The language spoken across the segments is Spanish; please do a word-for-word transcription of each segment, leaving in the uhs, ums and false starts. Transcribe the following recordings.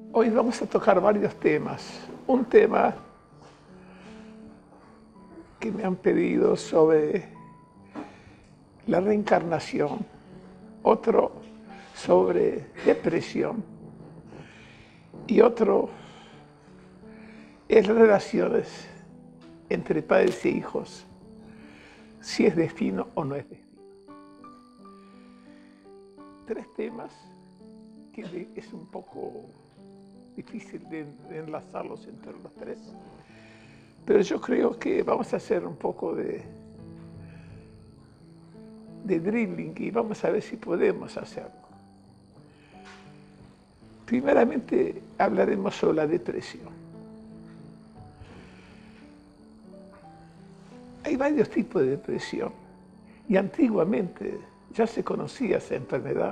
Hoy vamos a tocar varios temas. Un tema que me han pedido sobre la reencarnación, otro sobre depresión y otro es las relaciones entre padres e hijos, si es destino o no es destino. Tres temas que es un poco difícil de, de enlazarlos entre los tres, pero yo creo que vamos a hacer un poco de, de drilling y vamos a ver si podemos hacerlo. Primeramente hablaremos sobre la depresión. Hay varios tipos de depresión y antiguamente ya se conocía esa enfermedad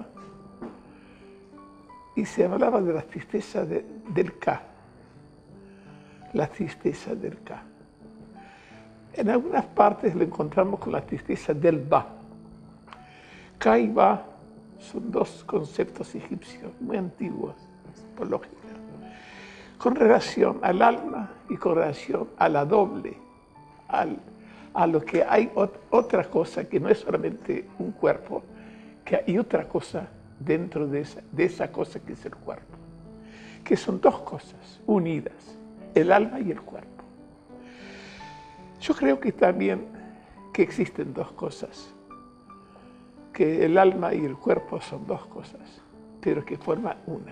y se hablaba de la tristeza de, del K, la tristeza del K. En algunas partes lo encontramos con la tristeza del Ba. Ka y Ba son dos conceptos egipcios muy antiguos, por lógica, con relación al alma y con relación a la doble, al, a lo que hay ot otra cosa que no es solamente un cuerpo, que hay otra cosa dentro de esa, de esa cosa que es el cuerpo, que son dos cosas unidas, el alma y el cuerpo. Yo creo que también que existen dos cosas, que el alma y el cuerpo son dos cosas, pero que forman una.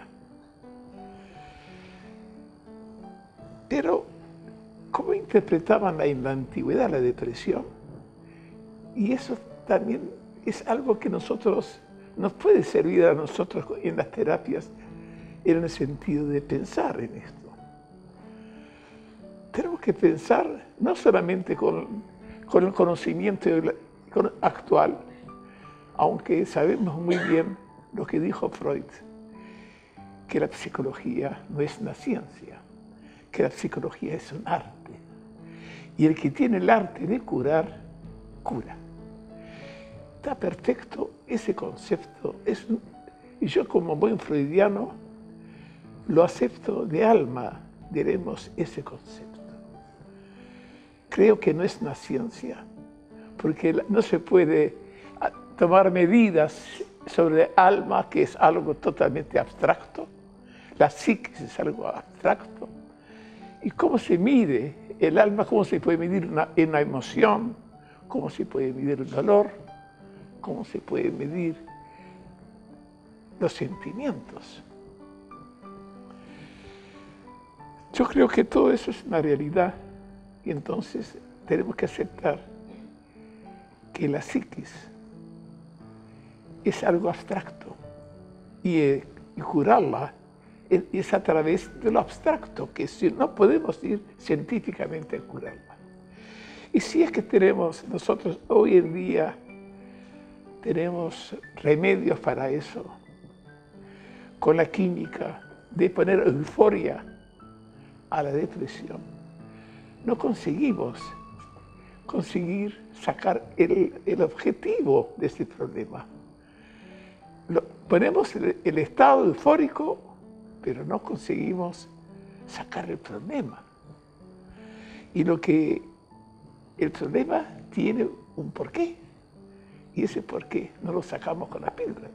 Pero, ¿cómo interpretaban en la antigüedad la depresión? Y eso también es algo que nosotros nos puede servir a nosotros en las terapias en el sentido de pensar en esto. Tenemos que pensar no solamente con, con el conocimiento actual, aunque sabemos muy bien lo que dijo Freud, que la psicología no es una ciencia, que la psicología es un arte. Y el que tiene el arte de curar, cura. Está perfecto ese concepto. Es, y yo como buen freudiano lo acepto de alma, diremos, ese concepto. Creo que no es una ciencia, porque no se puede tomar medidas sobre el alma, que es algo totalmente abstracto. La psiquis es algo abstracto. ¿Y cómo se mide el alma? ¿Cómo se puede medir una, una emoción? ¿Cómo se puede medir el dolor? ¿Cómo se puede medir los sentimientos? Yo creo que todo eso es una realidad y entonces tenemos que aceptar que la psiquis es algo abstracto y, eh, y curarla es, es a través de lo abstracto, que si no podemos ir científicamente a curarla. Y si es que tenemos nosotros hoy en día tenemos remedios para eso, con la química, de poner euforia a la depresión. No conseguimos conseguir sacar el, el objetivo de este problema. Lo, ponemos el, el estado eufórico, pero no conseguimos sacar el problema. Y lo que el problema tiene un porqué. Y ese por qué no lo sacamos con las píldoras.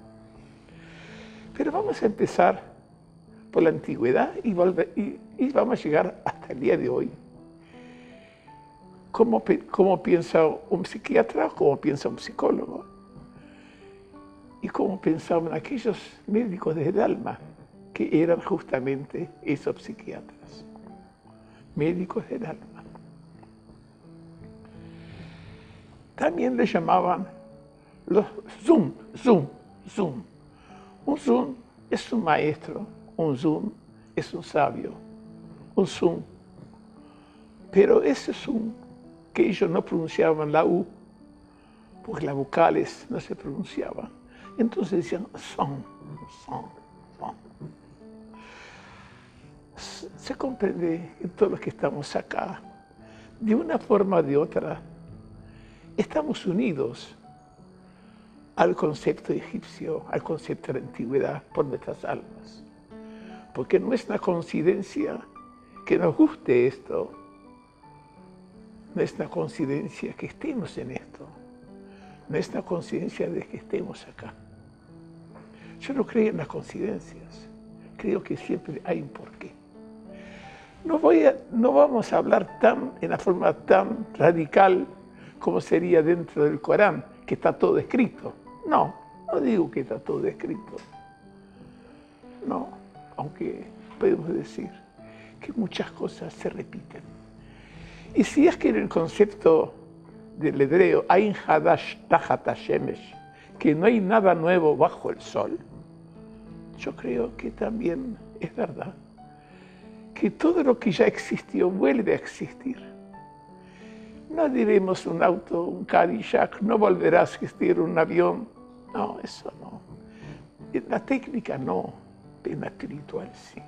Pero vamos a empezar por la antigüedad y, volver, y, y vamos a llegar hasta el día de hoy. ¿Cómo, cómo piensa un psiquiatra? ¿Cómo piensa un psicólogo? ¿Y cómo pensaban aquellos médicos del alma que eran justamente esos psiquiatras? Médicos del alma. También le llamaban los Zoom, Zoom, Zoom. Un Zoom es un maestro, un Zoom es un sabio, un Zoom. Pero ese Zoom que ellos no pronunciaban la U, porque las vocales no se pronunciaban. Entonces decían son, son, son. Se comprende que todos los que estamos acá, de una forma o de otra, estamos unidos al concepto egipcio, al concepto de la antigüedad por nuestras almas. Porque no es una coincidencia que nos guste esto, no es una coincidencia que estemos en esto, no es una coincidencia de que estemos acá. Yo no creo en las coincidencias, creo que siempre hay un porqué. No, voy a, no vamos a hablar tan, en la forma tan radical como sería dentro del Corán, que está todo escrito. No, no digo que está todo escrito. No, aunque podemos decir que muchas cosas se repiten. Y si es que en el concepto del hebreo, Ain Hadash Tajat Hashemesh, que no hay nada nuevo bajo el sol, yo creo que también es verdad que todo lo que ya existió vuelve a existir. No diremos un auto, un Cadillac, no volverá a existir un avión. No, eso no. La técnica no, pero la espiritual sí.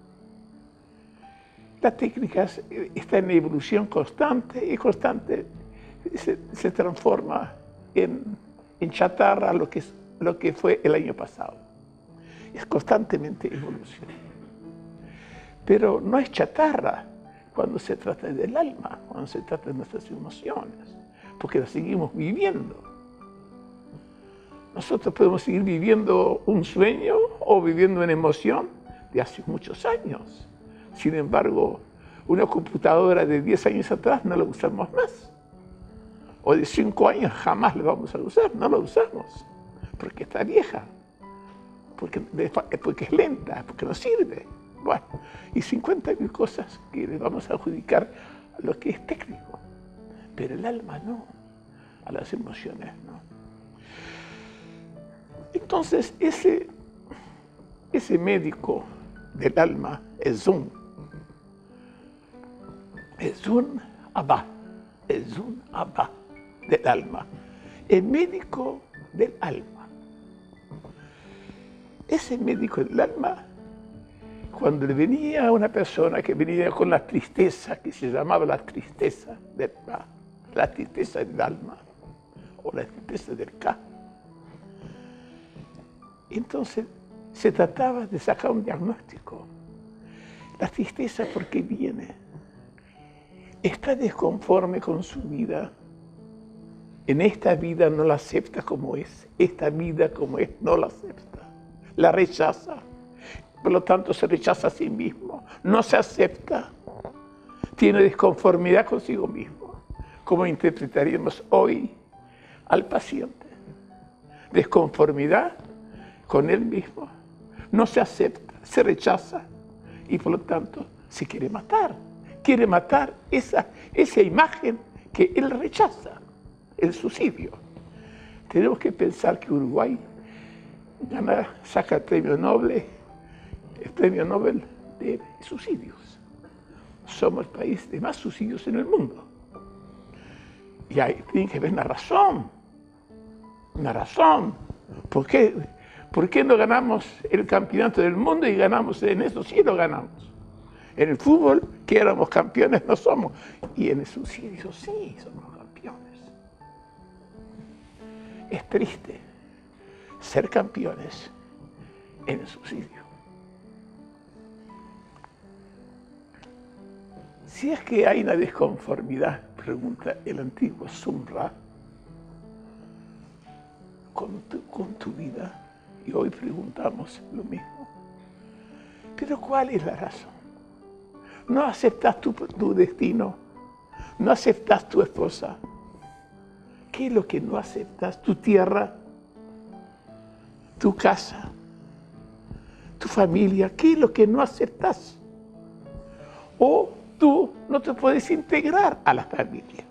La técnica está en evolución constante y constante se, se transforma en, en chatarra lo que, lo que fue el año pasado. Es constantemente evolución. Pero no es chatarra cuando se trata del alma, cuando se trata de nuestras emociones, porque las seguimos viviendo. Nosotros podemos seguir viviendo un sueño o viviendo una emoción de hace muchos años. Sin embargo, una computadora de diez años atrás no la usamos más. O de cinco años jamás la vamos a usar, no la usamos. Porque está vieja, porque, porque es lenta, porque no sirve. Bueno, y cincuenta mil cosas que le vamos a adjudicar a lo que es técnico. Pero el alma no, a las emociones no. Entonces, ese, ese médico del alma es un, es un Abba, es un Abba del alma, el médico del alma. Ese médico del alma, cuando le venía a una persona que venía con la tristeza, que se llamaba la tristeza del alma, la tristeza del alma, o la tristeza del K, entonces se trataba de sacar un diagnóstico. La tristeza, ¿por qué viene? Está desconforme con su vida. En esta vida no la acepta como es. Esta vida como es no la acepta. La rechaza. Por lo tanto, se rechaza a sí mismo. No se acepta. Tiene desconformidad consigo mismo. ¿Cómo interpretaríamos hoy al paciente? Desconformidad con él mismo, no se acepta, se rechaza y por lo tanto se quiere matar. Quiere matar esa, esa imagen que él rechaza, el suicidio. Tenemos que pensar que Uruguay gana, saca el premio Nobel, el premio Nobel de suicidios. Somos el país de más suicidios en el mundo. Y ahí tiene que haber una razón, una razón. ¿Por qué? ¿Por qué no ganamos el campeonato del mundo y ganamos en eso? Sí lo ganamos. En el fútbol, que éramos campeones, no somos. Y en el suicidio, sí, somos campeones. Es triste ser campeones en el suicidio. Si es que hay una desconformidad, pregunta el antiguo Sumra, con tu, con tu vida, y hoy preguntamos lo mismo. Pero ¿cuál es la razón? No aceptas tu, tu destino, no aceptas tu esposa. ¿Qué es lo que no aceptas? Tu tierra, tu casa, tu familia. ¿Qué es lo que no aceptas? O tú no te puedes integrar a la familia.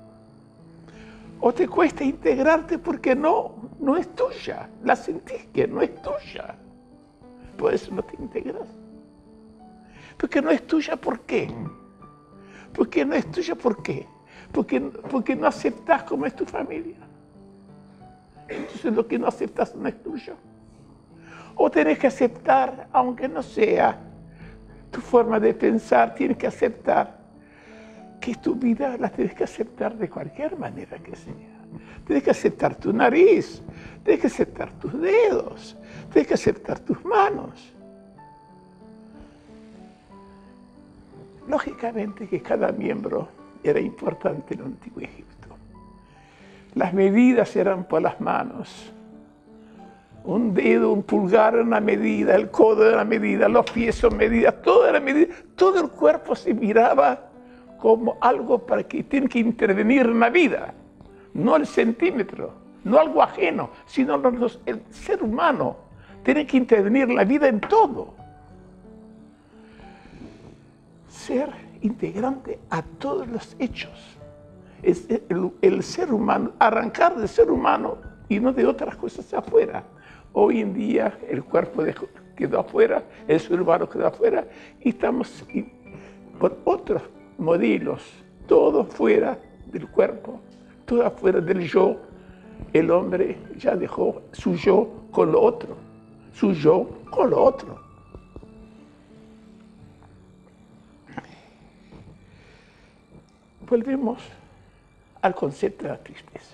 O te cuesta integrarte porque no, no es tuya. La sentís que no es tuya. Por eso no te integras. Porque no es tuya, ¿por qué? Porque no es tuya, ¿por qué? Porque, porque no aceptás como es tu familia. Entonces lo que no aceptas no es tuyo. O tenés que aceptar, aunque no sea tu forma de pensar, tienes que aceptar que tu vida la tienes que aceptar de cualquier manera que sea. Tienes que aceptar tu nariz, tienes que aceptar tus dedos, tienes que aceptar tus manos. Lógicamente que cada miembro era importante en el Antiguo Egipto. Las medidas eran por las manos. Un dedo, un pulgar era una medida, el codo era una medida, los pies son medidas, todo era medida. Todo el cuerpo se miraba como algo para que tiene que intervenir en la vida. No el centímetro, no algo ajeno, sino los, el ser humano tiene que intervenir en la vida en todo. Ser integrante a todos los hechos. Es el, el ser humano, arrancar del ser humano y no de otras cosas afuera. Hoy en día el cuerpo dejó, quedó afuera, el ser humano quedó afuera y estamos y, por otros modelos, todo fuera del cuerpo, todo afuera del yo. El hombre ya dejó su yo con lo otro, su yo con lo otro. Volvemos al concepto de la tristeza.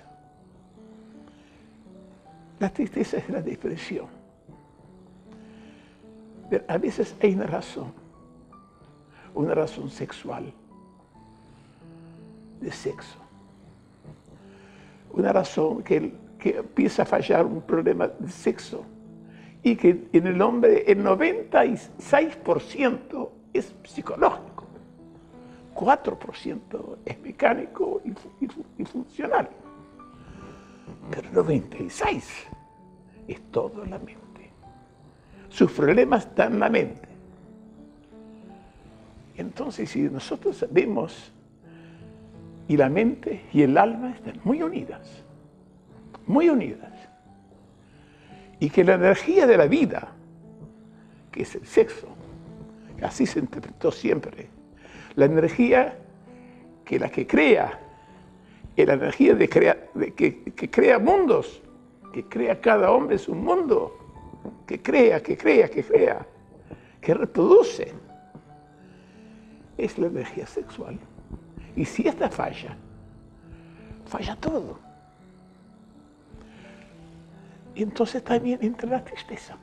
La tristeza es la depresión. Pero a veces hay una razón, una razón sexual, de sexo. Una razón que, que empieza a fallar un problema de sexo y que en el hombre el noventa y seis por ciento es psicológico, cuatro por ciento es mecánico y, y, y funcional. Pero el noventa y seis por ciento es todo en la mente. Sus problemas están en la mente. Entonces, si nosotros sabemos, y la mente y el alma están muy unidas, muy unidas, y que la energía de la vida, que es el sexo, que así se interpretó siempre, la energía que la que crea, es la energía de crea, de que, que crea mundos, que crea cada hombre su mundo, que crea, que crea, que crea, que reproduce, es la energía sexual. Y si esta falla, falla todo. Y entonces también entra la tristeza.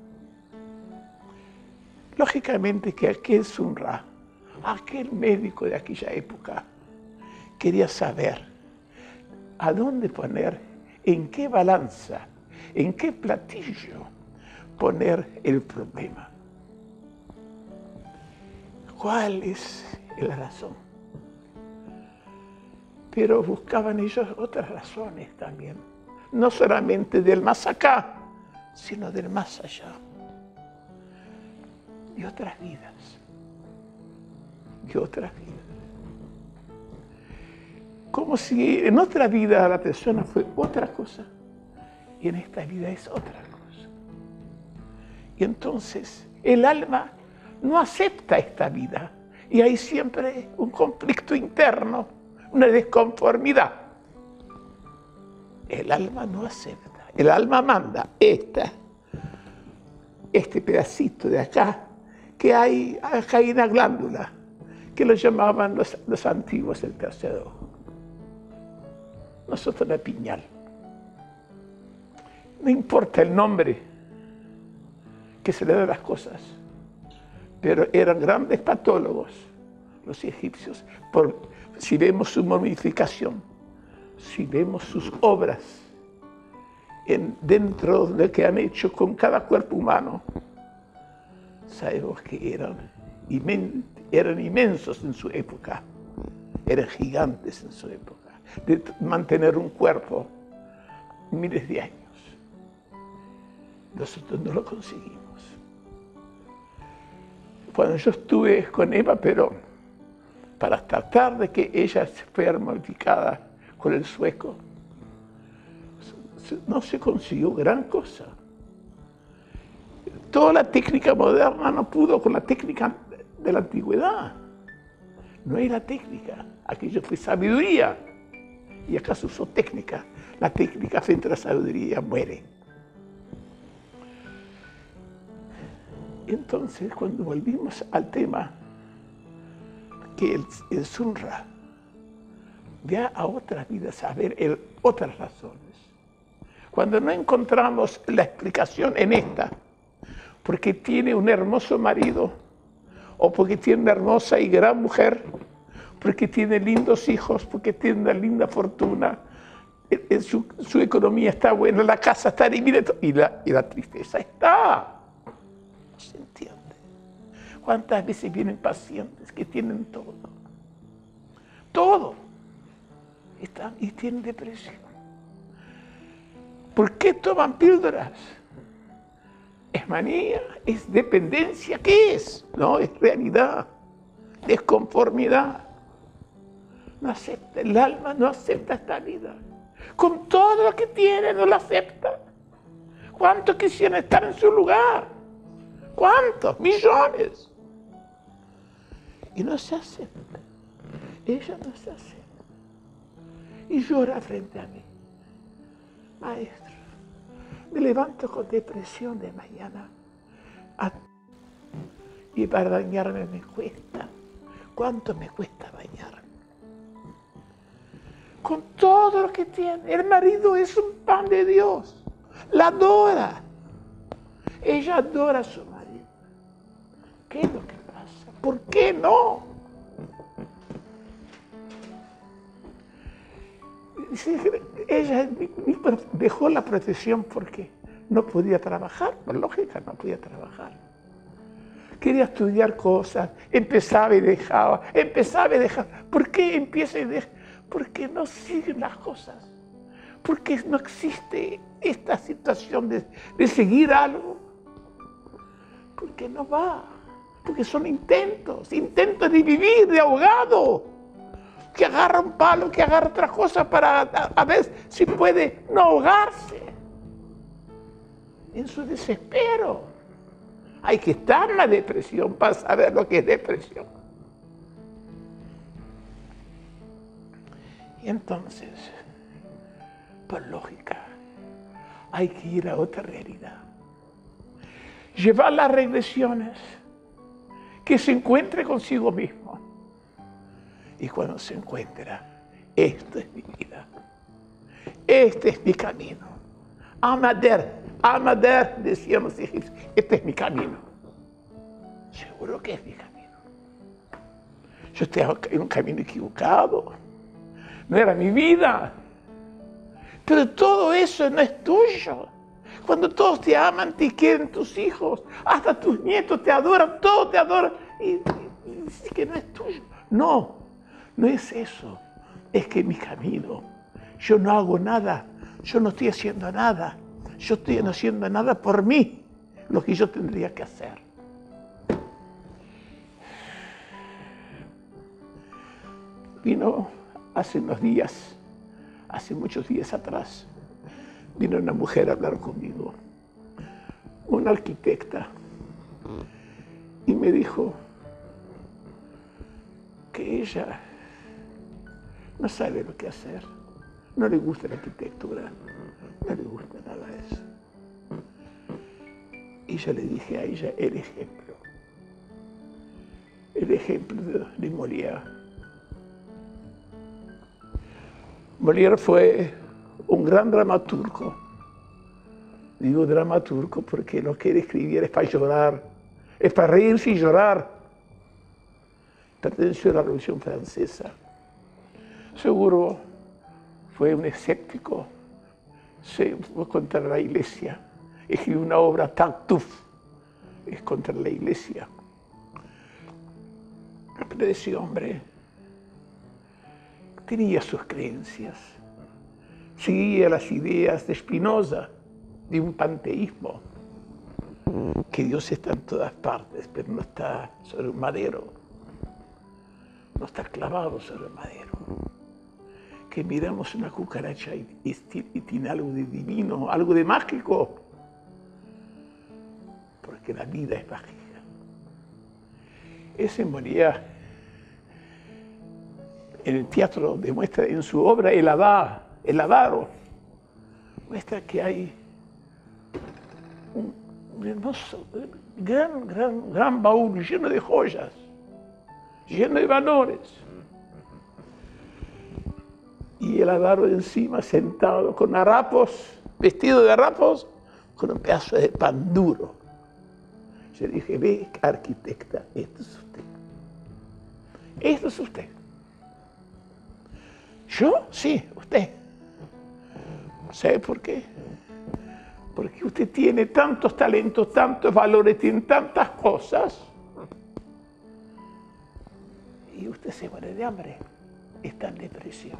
Lógicamente que aquel Sun-Ra, aquel médico de aquella época, quería saber a dónde poner, en qué balanza, en qué platillo poner el problema. ¿Cuál es la razón? Pero buscaban ellos otras razones también, no solamente del más acá, sino del más allá, de otras vidas, de otras vidas. Como si en otra vida la persona fue otra cosa y en esta vida es otra cosa. Y entonces el alma no acepta esta vida y hay siempre un conflicto interno, una desconformidad. El alma no acepta, el alma manda esta, este pedacito de acá, que hay, acá hay una glándula, que lo llamaban los, los antiguos el tercer ojo. Nosotros la piñal. No importa el nombre que se le da a las cosas, pero eran grandes patólogos los egipcios. Por, si vemos su momificación, si vemos sus obras en, dentro de lo que han hecho con cada cuerpo humano, sabemos que eran, inmen, eran inmensos en su época, eran gigantes en su época, de mantener un cuerpo miles de años. Nosotros no lo conseguimos. Cuando yo estuve con Eva Perón, para tratar de que ella fuera modificada con el sueco, no se consiguió gran cosa. Toda la técnica moderna no pudo con la técnica de la antigüedad. No era técnica, aquello fue sabiduría. Y acá se usó técnica. La técnica frente a la sabiduría muere. Entonces, cuando volvimos al tema, que el, el Sun-Ra vea a otras vidas, a ver el, otras razones. Cuando no encontramos la explicación en esta, porque tiene un hermoso marido, o porque tiene una hermosa y gran mujer, porque tiene lindos hijos, porque tiene una linda fortuna, su, su economía está buena, la casa está divina, y la, y la tristeza está. ¿No se entiende? ¿Cuántas veces vienen pacientes que tienen todo? Todo. Están, y tienen depresión. ¿Por qué toman píldoras? ¿Es manía? ¿Es dependencia? ¿Qué es? No, es realidad. Desconformidad. No acepta, el alma no acepta esta vida. Con todo lo que tiene, no la acepta. ¿Cuántos quisieran estar en su lugar? ¿Cuántos? Millones. Y no se acepta. Ella no se acepta. Y llora frente a mí. Maestro, me levanto con depresión de mañana. Y para bañarme me cuesta. ¿Cuánto me cuesta bañarme? Con todo lo que tiene. El marido es un pan de Dios. La adora. Ella adora a su marido. ¿Qué es lo que pasa? ¿Por qué no? Ella dejó la profesión porque no podía trabajar. Por lógica, no podía trabajar. Quería estudiar cosas. Empezaba y dejaba. Empezaba y dejaba. ¿Por qué empieza y deja? Porque no siguen las cosas. Porque no existe esta situación de, de seguir algo. Porque no va. Porque son intentos, intentos de vivir, de ahogado. Que agarra un palo, que agarra otra cosa para a, a ver si puede no ahogarse. En su desespero. Hay que estar en la depresión para saber lo que es depresión. Y entonces, por lógica, hay que ir a otra realidad. Llevar las regresiones, que se encuentre consigo mismo. Y cuando se encuentra, esta es mi vida, este es mi camino. Amader, Amader, decían los egipcios, este es mi camino. Seguro que es mi camino. Yo estaba en un camino equivocado, no era mi vida. Pero todo eso no es tuyo. Cuando todos te aman, te quieren tus hijos, hasta tus nietos te adoran, todos te adoran, y, y, y dices que no es tuyo. No. No es eso, es que mi camino, yo no hago nada, yo no estoy haciendo nada, yo estoy no haciendo nada por mí, lo que yo tendría que hacer. Vino hace unos días, hace muchos días atrás, vino una mujer a hablar conmigo, una arquitecta, y me dijo que ella no sabe lo que hacer, no le gusta la arquitectura, no le gusta nada de eso. Y yo le dije a ella el ejemplo, el ejemplo de, de Molière. Molière fue un gran dramaturgo. Digo dramaturgo porque lo que él escribía es para llorar, es para reírse y llorar. Perteneció a la Revolución Francesa. Seguro fue un escéptico, se fue contra la iglesia, escribió una obra Tartuffe, es contra la iglesia. Pero ese hombre tenía sus creencias, seguía las ideas de Spinoza, de un panteísmo, que Dios está en todas partes, pero no está sobre un madero, no está clavado sobre el madero. Que miramos una cucaracha y, y, y tiene algo de divino, algo de mágico, porque la vida es mágica. Ese Molière, en el teatro, demuestra en su obra El Avaro, el Avaro, muestra que hay un, un hermoso, gran, gran, gran baúl lleno de joyas, lleno de valores. Y el avaro encima sentado con harapos, vestido de harapos, con un pedazo de pan duro, Yo dije, ve, arquitecta, esto es usted. Esto es usted. ¿Yo? Sí, usted. ¿Sabe por qué? Porque usted tiene tantos talentos, tantos valores, tiene tantas cosas. Y usted se muere de hambre. Está en depresión.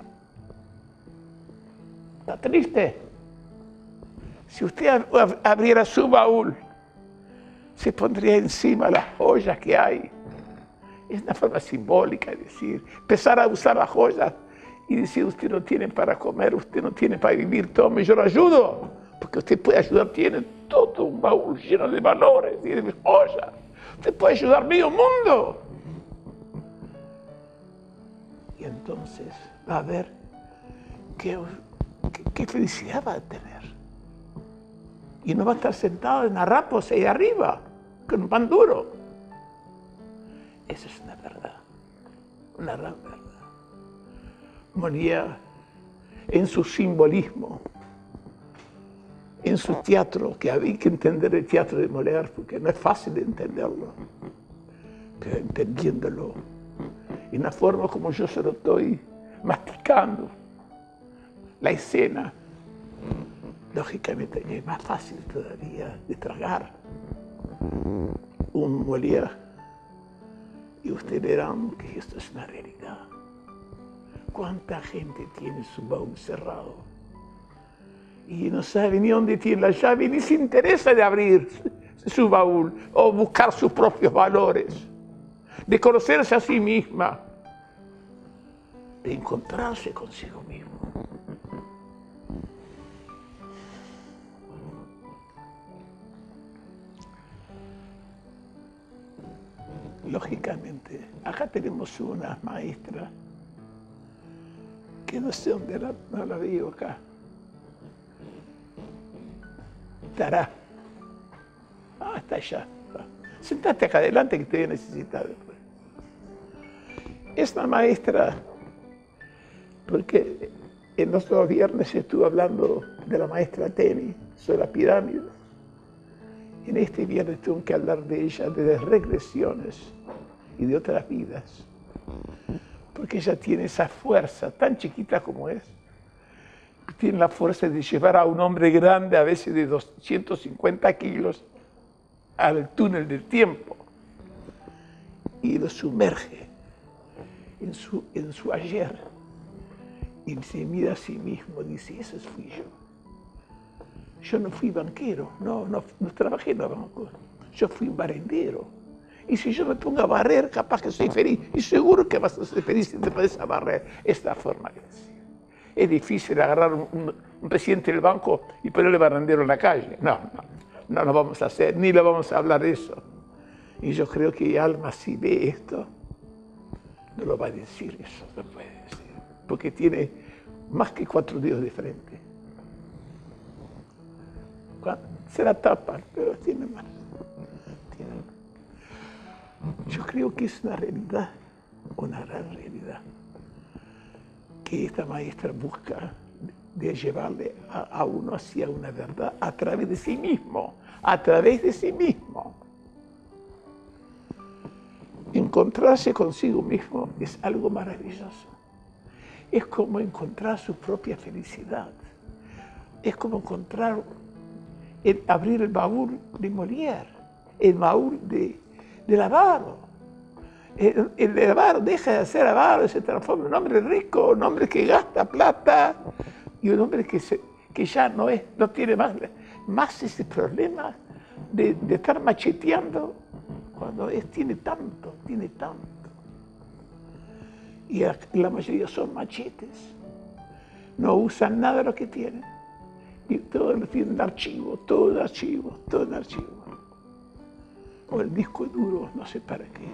Está triste. Si usted abriera su baúl, se pondría encima las joyas que hay. Es una forma simbólica de decir, empezar a usar las joyas y decir, usted no tiene para comer, usted no tiene para vivir, tome, yo lo ayudo. Porque usted puede ayudar, tiene todo un baúl lleno de valores y de joyas. Usted puede ayudar medio mundo. Y entonces va a ver qué, qué, qué felicidad va a tener. Y no va a estar sentado en harapos ahí arriba, con un pan duro. Esa es una verdad, una gran verdad. Molière, en su simbolismo, en su teatro, que había que entender el teatro de Molière, porque no es fácil de entenderlo, pero entendiéndolo, en la forma como yo se lo estoy masticando, la escena, lógicamente es más fácil todavía de tragar un Molière y ustedes verán que esto es una realidad. ¿Cuánta gente tiene su baúl cerrado? Y no sabe ni dónde tiene la llave, ni se interesa de abrir su baúl o buscar sus propios valores, de conocerse a sí misma, de encontrarse consigo mismo. Lógicamente, acá tenemos una maestra que no sé dónde la, no la veo acá. Estará. Ah, está allá. Sentate acá adelante que te voy a necesitar después. Es una maestra, porque en los dos viernes estuve hablando de la maestra Teni sobre la pirámide. En este viernes tengo que hablar de ella, de las regresiones y de otras vidas. Porque ella tiene esa fuerza, tan chiquita como es, tiene la fuerza de llevar a un hombre grande, a veces de doscientos cincuenta kilos, al túnel del tiempo y lo sumerge en su, en su ayer. Y se mira a sí mismo y dice, ese fui yo. Yo no fui banquero, no, no, no trabajé en los bancos, yo fui un barrendero. Y si yo me pongo a barrer, capaz que soy feliz. Y seguro que vas a ser feliz si te puedes a barrer. Es la forma de decir. Es difícil agarrar un, un, un presidente del banco y ponerle barrendero en la calle. No, no, no lo vamos a hacer, ni lo vamos a hablar de eso. Y yo creo que Alma, si ve esto, no lo va a decir eso, no puede decir. Porque tiene más que cuatro dedos de frente. Se la tapan, pero tiene más. Tiene más. Yo creo que es una realidad, una gran realidad, que esta maestra busca de llevarle a, a uno hacia una verdad a través de sí mismo, a través de sí mismo. Encontrarse consigo mismo es algo maravilloso. Es como encontrar su propia felicidad. Es como encontrar, el, abrir el baúl de Molière, el baúl de del avaro. El, el avaro deja de ser avaro y se transforma en un hombre rico, un hombre que gasta plata y un hombre que, se, que ya no, es, no tiene más, más ese problema de, de estar macheteando cuando es, tiene tanto, tiene tanto. Y la, la mayoría son machetes, no usan nada de lo que tienen y todo lo tienen en archivo, todo en archivo, todo en archivo. O el disco duro, no sé para qué.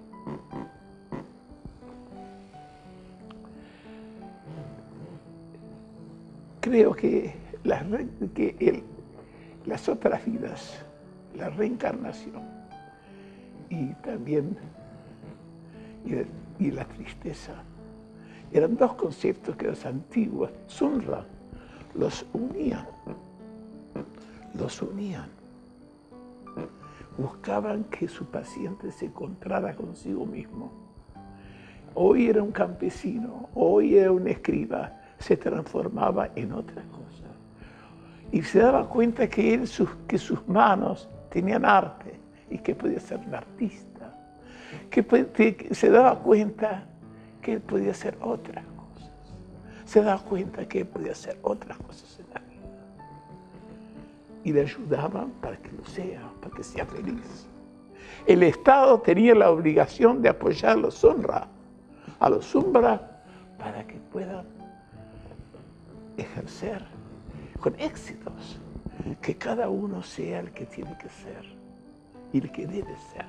Creo que, las, que el, las otras vidas, la reencarnación y también y, y la tristeza, eran dos conceptos que los antiguos, Sun Ra, los unían, los unían. buscaban que su paciente se encontrara consigo mismo. Hoy era un campesino, hoy era un escriba, se transformaba en otra cosa. Y se daba cuenta que, él, sus, que sus manos tenían arte y que podía ser un artista. Que, que se daba cuenta que él podía hacer otras cosas. Se daba cuenta que él podía hacer otras cosas en la vida. Y le ayudaban para que lo sea, para que sea feliz. El Estado tenía la obligación de apoyar a los Unrwa, a los Unrwa para que puedan ejercer con éxitos, que cada uno sea el que tiene que ser y el que debe ser.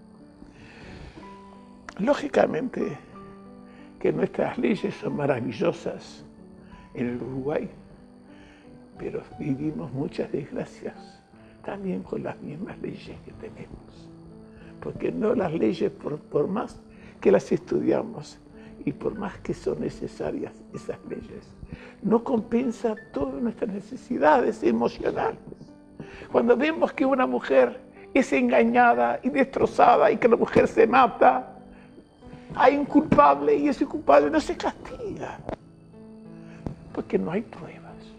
Lógicamente que nuestras leyes son maravillosas en el Uruguay, pero vivimos muchas desgracias también con las mismas leyes que tenemos. Porque no las leyes, por, por más que las estudiamos y por más que son necesarias esas leyes, no compensa todas nuestras necesidades emocionales. Cuando vemos que una mujer es engañada y destrozada y que la mujer se mata, hay un culpable y ese culpable no se castiga, porque no hay pruebas.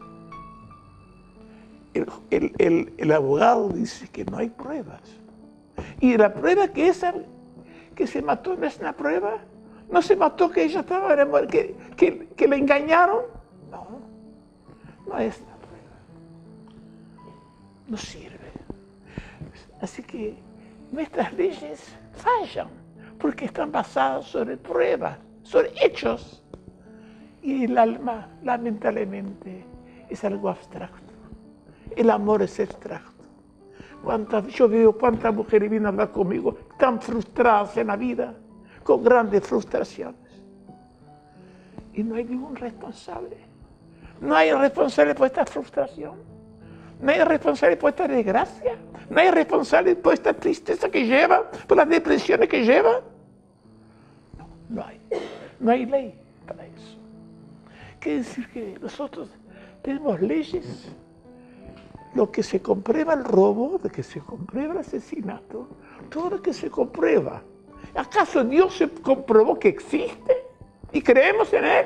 El, el, el, el abogado dice que no hay pruebas. Y la prueba que esa que se mató no es una prueba. No se mató que ella estaba enamorada, que, que, que la engañaron. No, no es una prueba. No sirve. Así que nuestras leyes fallan porque están basadas sobre pruebas, sobre hechos. Y el alma, lamentablemente, es algo abstracto. El amor es abstracto. Cuántas, yo veo cuántas mujeres vienen a hablar conmigo tan frustradas en la vida, con grandes frustraciones. Y no hay ningún responsable. No hay responsable por esta frustración. No hay responsable por esta desgracia. No hay responsable por esta tristeza que lleva, por las depresiones que lleva. No, no hay. No hay ley para eso. Quiere decir que nosotros tenemos leyes. Lo que se comprueba el robo, lo que se comprueba el asesinato, todo lo que se comprueba. ¿Acaso Dios se comprobó que existe y creemos en Él?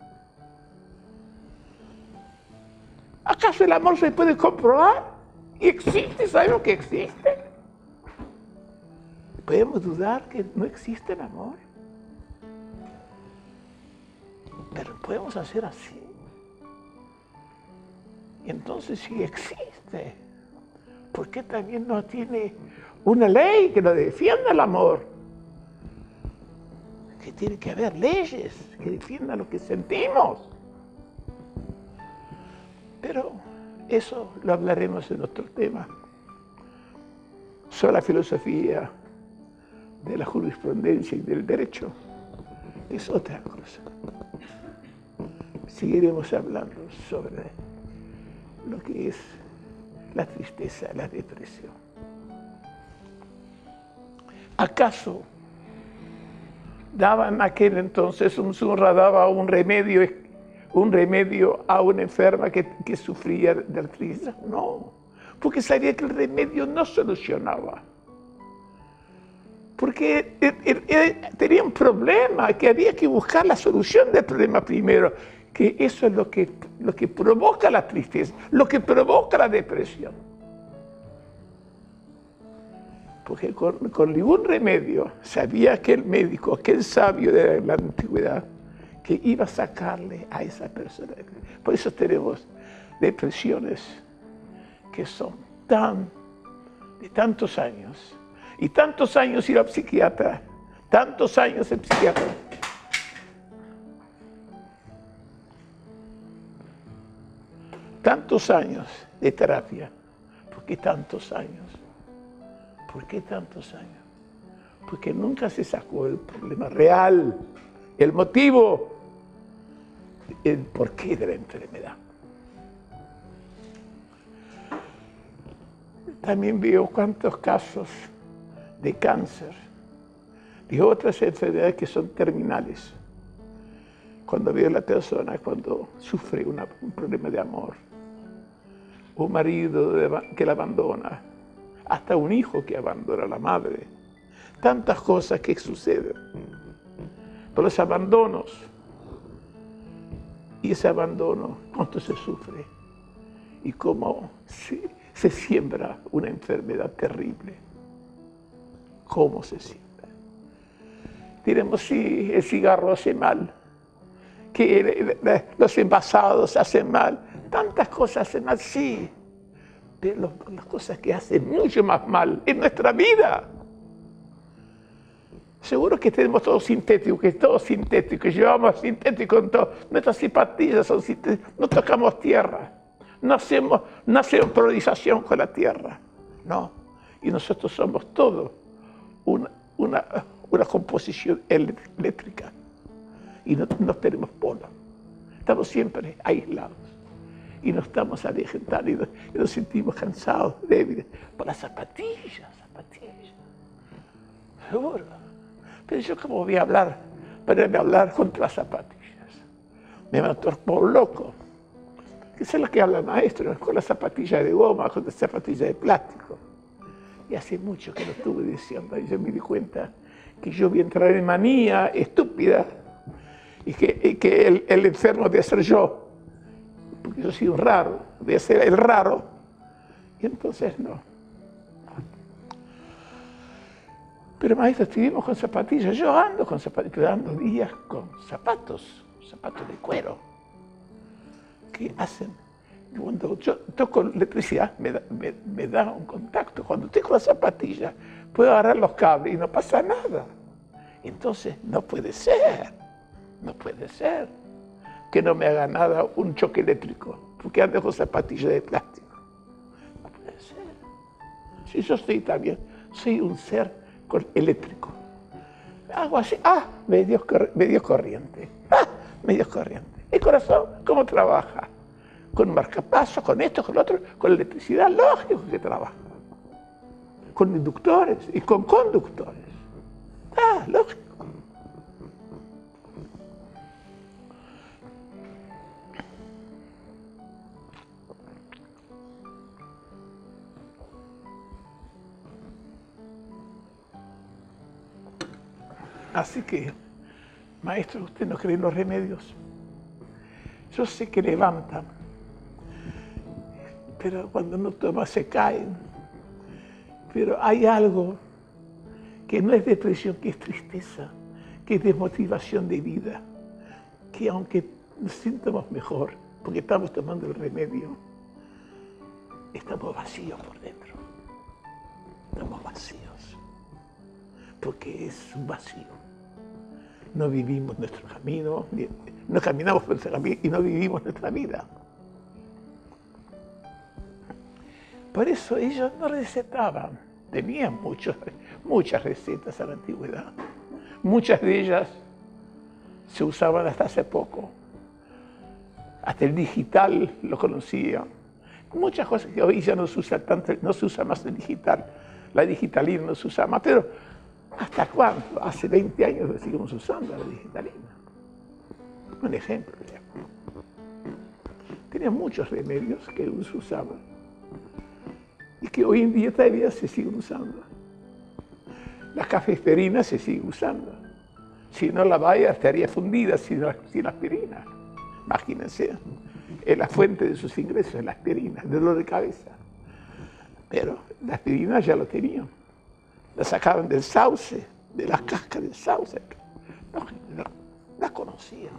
¿Acaso el amor se puede comprobar y existe? ¿Sabemos que existe? ¿Podemos dudar que no existe el amor? Pero podemos hacer así. Entonces, si existe, ¿por qué también no tiene una ley que lo defienda el amor? Que tiene que haber leyes que defiendan lo que sentimos. Pero eso lo hablaremos en otro tema. Sobre la filosofía de la jurisprudencia y del derecho es otra cosa. Seguiremos hablando sobre lo que es la tristeza, la depresión. ¿Acaso daban aquel entonces un Unrwa daba un remedio, un remedio a una enferma que, que sufría de artritis? No, porque sabía que el remedio no solucionaba. Porque él, él, él tenía un problema, que había que buscar la solución del problema primero, que eso es lo que, lo que provoca la tristeza, lo que provoca la depresión. Porque con, con ningún remedio sabía aquel médico, aquel sabio de la antigüedad, que iba a sacarle a esa persona. Por eso tenemos depresiones que son tan, de tantos años, y tantos años ir al psiquiatra, tantos años el psiquiatra. Tantos años de terapia. ¿Por qué tantos años? ¿Por qué tantos años? Porque nunca se sacó el problema real, el motivo, el porqué de la enfermedad. También veo cuántos casos de cáncer, de otras enfermedades que son terminales. Cuando veo a la persona, cuando sufre una, un problema de amor, un marido que la abandona, hasta un hijo que abandona a la madre. Tantas cosas que suceden. Por los abandonos. Y ese abandono, cuánto se sufre. Y cómo se, se siembra una enfermedad terrible. Cómo se siembra. Diremos, sí, el cigarro hace mal. Que los envasados hacen mal. Tantas cosas hacen mal, sí. Pero las cosas que hacen mucho más mal en nuestra vida. Seguro que tenemos todo sintético, que es todo sintético, que llevamos sintético en todo. Nuestras zapatillas son sintéticas, no tocamos tierra, no hacemos, no hacemos polarización con la tierra, no. Y nosotros somos todo una, una, una composición eléctrica y no, no tenemos polo. Estamos siempre aislados y nos estamos alejando y nos, y nos sentimos cansados, débiles, por las zapatillas, zapatillas. Seguro. Pero yo cómo voy a hablar, ponerme a hablar contra las zapatillas. Me van a tornar por loco. Que es lo que habla el maestro, con las zapatillas de goma, con las zapatillas de plástico. Y hace mucho que lo estuve diciendo, y yo me di cuenta que yo voy a entrar en manía estúpida, y que, y que el, el enfermo debe ser yo, porque yo soy un raro, debe ser el raro, y entonces no. Pero maestro, estuvimos con zapatillas, yo ando con zapatillas, pero ando días con zapatos, zapatos de cuero, que hacen, cuando yo toco electricidad me da, me, me da un contacto, cuando estoy con la zapatilla puedo agarrar los cables y no pasa nada. Entonces no puede ser, no puede ser que no me haga nada un choque eléctrico, porque ando con zapatillas de plástico. No puede ser. Si yo estoy también, soy un ser eléctrico. Hago así, ah, me dio, me dio corriente, ah, me dio corriente. El corazón, ¿cómo trabaja? Con marcapasos, con esto, con lo otro, con electricidad, lógico que trabaja. Con inductores y con conductores. Ah, lógico. Así que, maestro, ¿usted no cree en los remedios? Yo sé que levantan, pero cuando no toma se caen. Pero hay algo que no es depresión, que es tristeza, que es desmotivación de vida, que aunque nos sintamos mejor, porque estamos tomando el remedio, estamos vacíos por dentro. Estamos vacíos, porque es un vacío. No vivimos nuestro camino, no caminamos por nuestro camino y no vivimos nuestra vida. Por eso ellos no recetaban, tenían muchos, muchas recetas en la antigüedad. Muchas de ellas se usaban hasta hace poco. Hasta el digital lo conocían. Muchas cosas que hoy ya no se usa tanto, no se usa más el digital. La digitalina no se usa más, pero ¿hasta cuándo? Hace veinte años que seguimos usando la digitalina. Un ejemplo. Tenía muchos remedios que se usaban y que hoy en día todavía se siguen usando. La cafeterina se sigue usando. Si no la vaya, estaría fundida sin, sin aspirina. Imagínense, es la fuente de sus ingresos, es la aspirina, el dolor de cabeza. Pero la aspirina ya lo tenían. La sacaban del sauce, de las cascas del sauce. No, no, la conocían.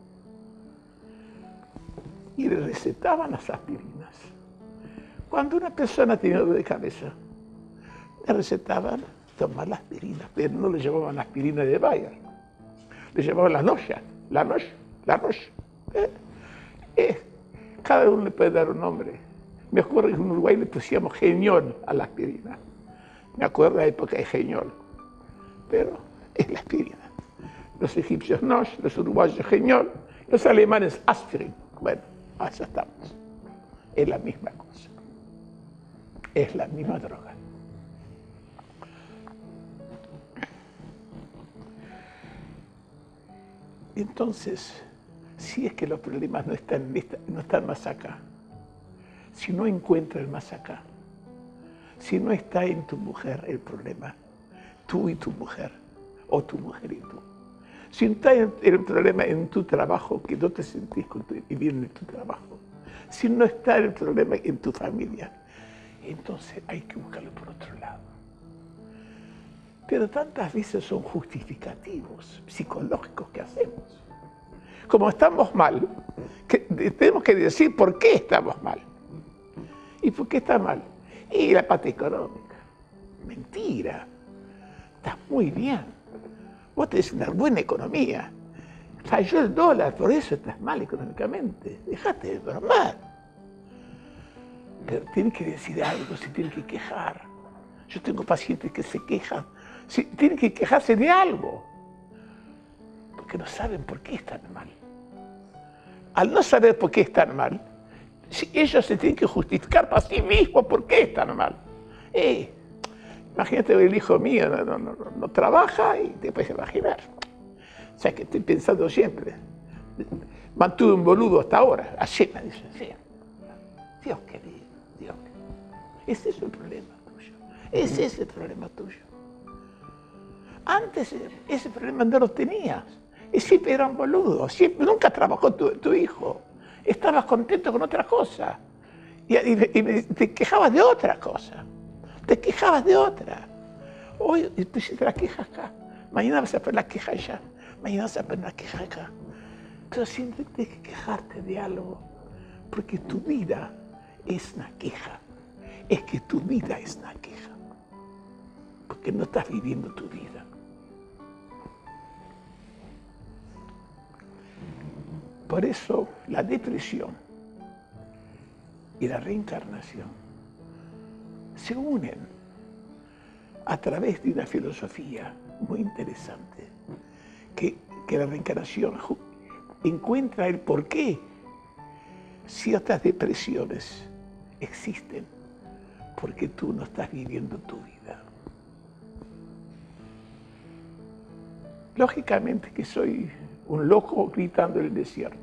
Y le recetaban las aspirinas. Cuando una persona tenía dolor de cabeza, le recetaban tomar la aspirina, pero no le llamaban la aspirina de Bayer. Le llamaban la noche, la noche, la noche. Eh, eh, cada uno le puede dar un nombre. Me acuerdo que en Uruguay le pusimos geniol a la aspirina. Me acuerdo de la época de geniol, pero es la aspirina. Los egipcios no, los uruguayos geniol, los alemanes aspirin. Bueno, allá estamos. Es la misma cosa. Es la misma droga. Entonces, si es que los problemas no están, no están más acá, si no encuentran más acá, si no está en tu mujer el problema, tú y tu mujer, o tu mujer y tú. Si no está el problema en tu trabajo, que no te sentís bien en tu trabajo, si no está el problema en tu familia, entonces hay que buscarlo por otro lado. Pero tantas veces son justificativos psicológicos que hacemos. Como estamos mal, que tenemos que decir por qué estamos mal. ¿Y por qué está mal? Y la parte económica. Mentira. Estás muy bien. Vos tenés una buena economía. Falló el dólar, por eso estás mal económicamente. Dejate de bromar. Pero tienen que decir algo, se tienen que quejar. Yo tengo pacientes que se quejan. Sí, tienen que quejarse de algo. Porque no saben por qué están mal. Al no saber por qué están mal, si ellos se tienen que justificar para sí mismos por qué están mal. Eh, imagínate el hijo mío no, no, no, no trabaja y te puedes imaginar. O sea que estoy pensando siempre. Mantuve un boludo hasta ahora. Así me dice, sí. Dios querido, Dios querido. Ese es el problema tuyo. Ese es el problema tuyo. Antes ese problema no lo tenías. Y siempre eran boludos. Siempre, nunca trabajó tu, tu hijo. Estabas contento con otra cosa. Y, y, y te quejabas de otra cosa. Te quejabas de otra. Hoy pusiste la queja acá. Mañana vas a poner la queja allá. Mañana vas a poner la queja acá. Pero siempre tienes que quejarte de algo. Porque tu vida es una queja. Es que tu vida es una queja. Porque no estás viviendo tu vida. Por eso la depresión y la reencarnación se unen a través de una filosofía muy interesante, que, que la reencarnación encuentra el porqué ciertas depresiones existen, porque tú no estás viviendo tu vida. Lógicamente que soy un loco gritando en el desierto.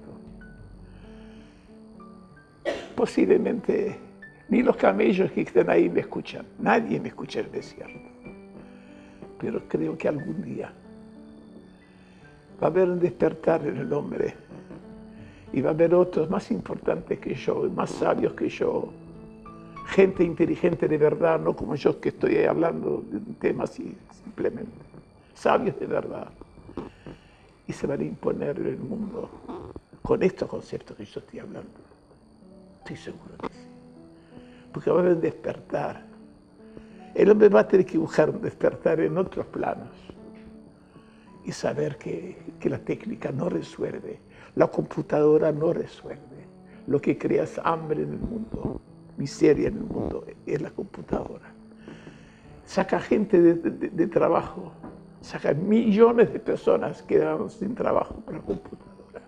Posiblemente ni los camellos que están ahí me escuchan. Nadie me escucha en el desierto. Pero creo que algún día va a haber un despertar en el hombre. Y va a haber otros más importantes que yo, más sabios que yo. Gente inteligente de verdad, no como yo que estoy hablando de un tema así simplemente. Sabios de verdad. Y se van a imponer en el mundo con estos conceptos que yo estoy hablando. Estoy seguro que sí. Porque va a haber un despertar. El hombre va a tener que buscar un despertar en otros planos y saber que, que la técnica no resuelve, la computadora no resuelve. Lo que crea es hambre en el mundo, miseria en el mundo, es la computadora. Saca gente de, de, de trabajo. Saca millones de personas que quedan sin trabajo por la computadora.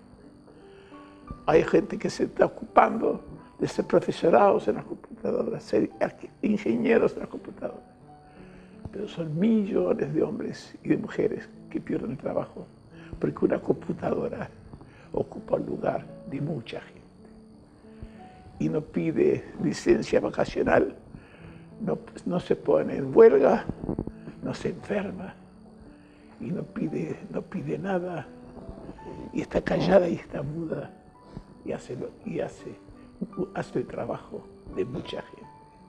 Hay gente que se está ocupando de ser profesorados en la computadora, ser ingenieros en la computadora. Pero son millones de hombres y de mujeres que pierden el trabajo porque una computadora ocupa el lugar de mucha gente. Y no pide licencia vacacional, no, no se pone en huelga, no se enferma. Y no pide, no pide nada, y está callada y está muda, y hace, y hace, hace el trabajo de mucha gente.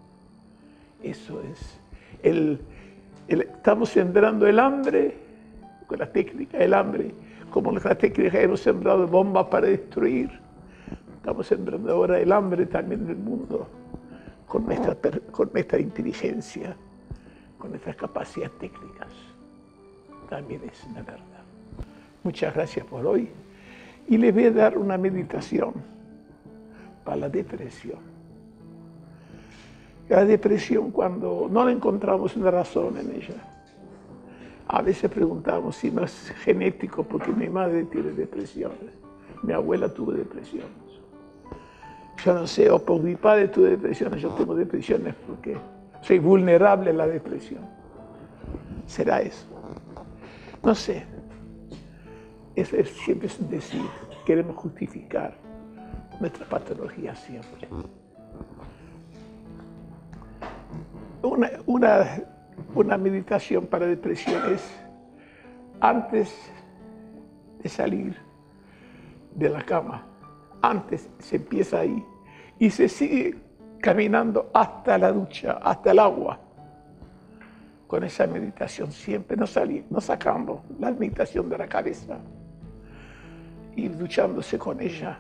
Eso es. El, el, estamos sembrando el hambre con la técnica del hambre, como la técnica hemos sembrado bombas para destruir. Estamos sembrando ahora el hambre también en el mundo, con nuestra, con nuestra inteligencia, con nuestras capacidades técnicas. También es una verdad. Muchas gracias por hoy y les voy a dar una meditación para la depresión. La depresión, cuando no encontramos una razón en ella, a veces preguntamos si no es genético porque mi madre tiene depresiones, mi abuela tuvo depresiones. Yo no sé, o por mi padre tuve depresiones, yo tengo depresiones porque soy vulnerable a la depresión. ¿Será eso? No sé, eso es siempre es decir, queremos justificar nuestra patología siempre. una, una, una meditación para depresión es antes de salir de la cama. Antes se empieza ahí y se sigue caminando hasta la ducha, hasta el agua. Con esa meditación siempre, no salir, no sacando la meditación de la cabeza y duchándose con ella.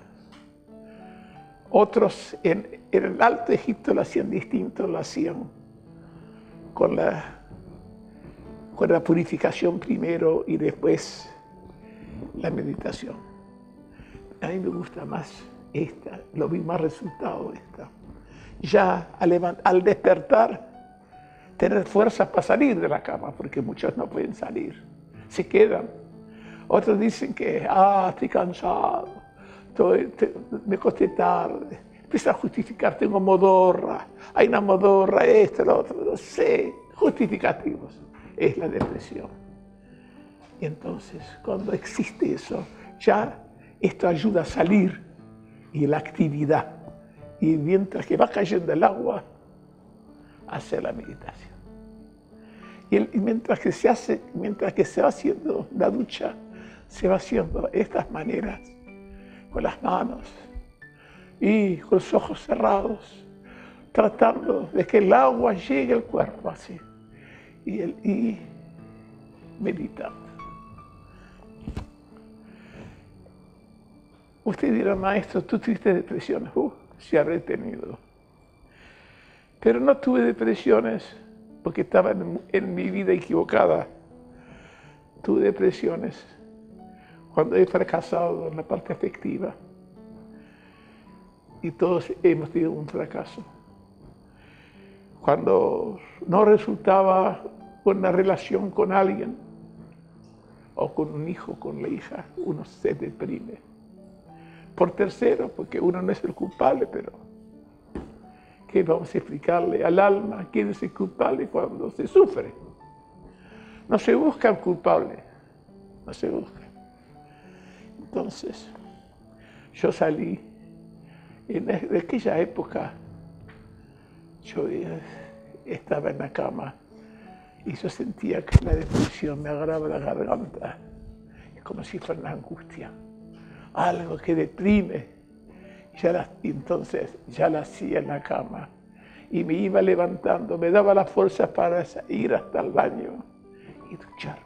Otros en, en el Alto Egipto lo hacían distinto, lo hacían con la, con la purificación primero y después la meditación. A mí me gusta más esta, lo vi más resultado esta. Ya al, al despertar, tener fuerzas para salir de la cama, porque muchos no pueden salir, se quedan. Otros dicen que, ah, estoy cansado, estoy, te, me costé tarde. Empiezan a justificar, tengo modorra, hay una modorra, esto, lo otro, no sé, justificativos. Es la depresión. Y entonces, cuando existe eso, ya esto ayuda a salir y la actividad. Y mientras que va cayendo el agua, hacer la meditación. Y, el, y mientras que se hace, mientras que se va haciendo la ducha, se va haciendo de estas maneras, con las manos y con los ojos cerrados, tratando de que el agua llegue al cuerpo así, y, el, y meditando. Usted dirá, maestro, tú tuviste depresiones. Uh, sí habré tenido. Pero no tuve depresiones porque estaba en, en mi vida equivocada. Tuve depresiones cuando he fracasado en la parte afectiva. Y todos hemos tenido un fracaso. Cuando no resultaba una relación con alguien, o con un hijo, con la hija, uno se deprime. Por tercero, porque uno no es el culpable, pero ¿qué vamos a explicarle al alma? ¿Quién es el culpable cuando se sufre? No se busca el culpable, no se busca. Entonces, yo salí, en aquella época, yo estaba en la cama y yo sentía que la depresión me agarraba la garganta, como si fuera una angustia, algo que deprime. Ya la, entonces ya la hacía en la cama y me iba levantando, me daba la fuerza para ir hasta el baño y ducharme.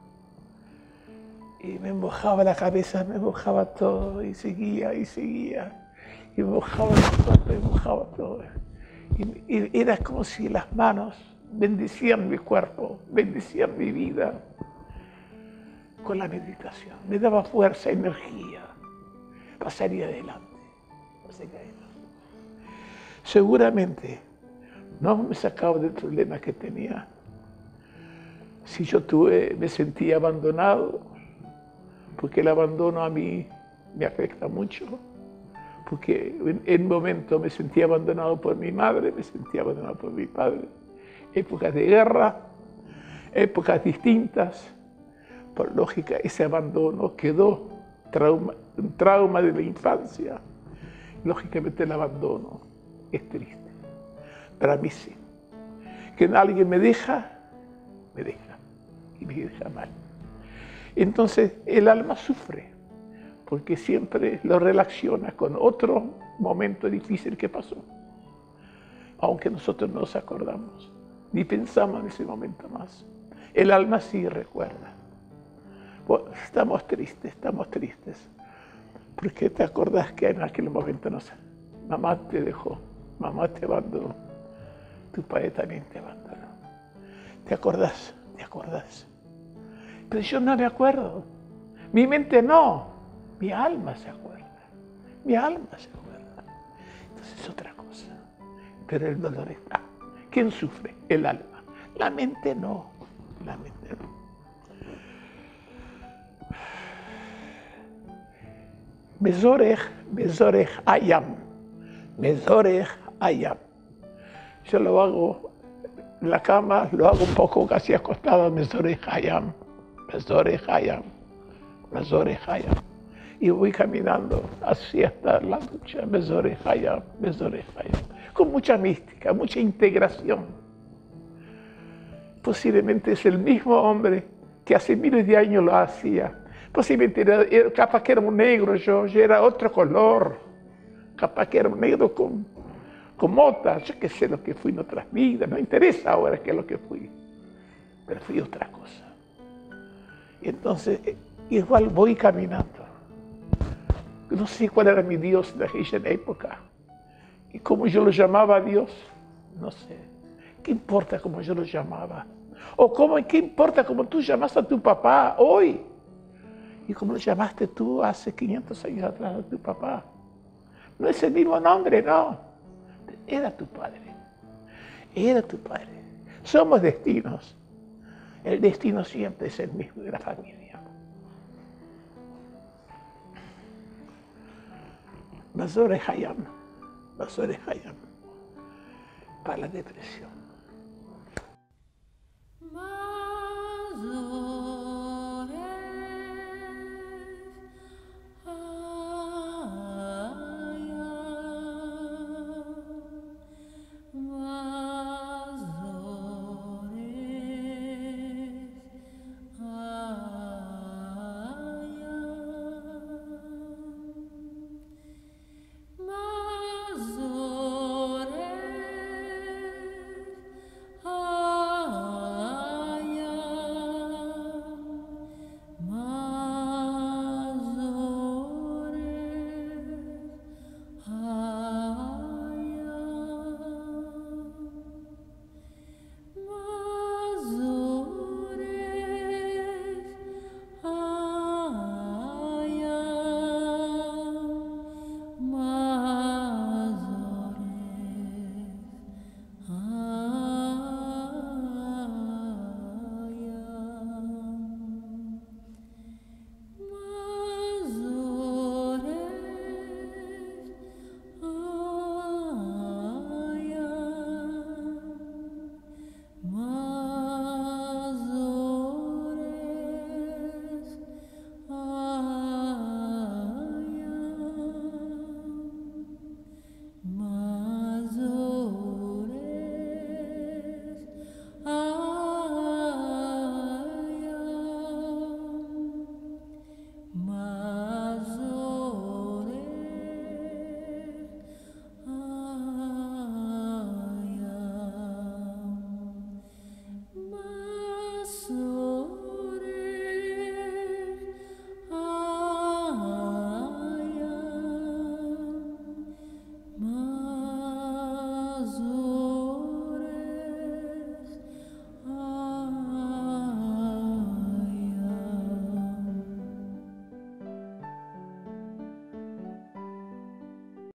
Y me mojaba la cabeza, me mojaba todo y seguía y seguía. Y me mojaba el cuerpo, me mojaba todo. Y, y era como si las manos bendecían mi cuerpo, bendecían mi vida con la meditación. Me daba fuerza, energía para salir adelante. Seguramente no me sacaba del problema que tenía. Si yo tuve, me sentía abandonado, porque el abandono a mí me afecta mucho, porque en, en un momento me sentía abandonado por mi madre, me sentía abandonado por mi padre. Épocas de guerra, épocas distintas. Por lógica, ese abandono quedó trauma, un trauma de la infancia. Lógicamente el abandono es triste. Para mí sí. Que alguien me deja, me deja. Y me deja mal. Entonces el alma sufre, porque siempre lo relaciona con otro momento difícil que pasó. Aunque nosotros no nos acordamos, ni pensamos en ese momento más. El alma sí recuerda. Bueno, estamos tristes, estamos tristes. Porque te acordás que en aquel momento, no sé, mamá te dejó, mamá te abandonó, tu padre también te abandonó. ¿Te acordás? ¿Te acordás? Pero yo no me acuerdo. Mi mente no, mi alma se acuerda. Mi alma se acuerda. Entonces es otra cosa. Pero el dolor está. ¿Quién sufre? El alma. La mente no, la mente no. Mezorech, Mezorech Hayam, Mezorech Hayam. Yo lo hago en la cama, lo hago un poco casi acostado, Mezorech Hayam, Mezorech Hayam, Mezorech Hayam. Y voy caminando así hasta la ducha, Mezorech Hayam, Mezorech Hayam. Con mucha mística, mucha integración. posiblemente es el mismo hombre que hace miles de años lo hacía. Posiblemente era, era, capaz que era un negro yo, yo era otro color. Capaz que era un negro con, con motas, yo qué sé lo que fui en otras vidas, no interesa ahora qué es lo que fui. Pero fui otra cosa. Y entonces, igual voy caminando. No sé cuál era mi Dios en aquella época. Y cómo yo lo llamaba a Dios, no sé. ¿Qué importa cómo yo lo llamaba? O cómo, ¿qué importa cómo tú llamaste a tu papá hoy? Y cómo lo llamaste tú hace quinientos años atrás a tu papá. No es el mismo nombre, no. Era tu padre. Era tu padre. Somos destinos. El destino siempre es el mismo de la familia. Mazore Hayam. Mazore Hayam. Para la depresión. Mazor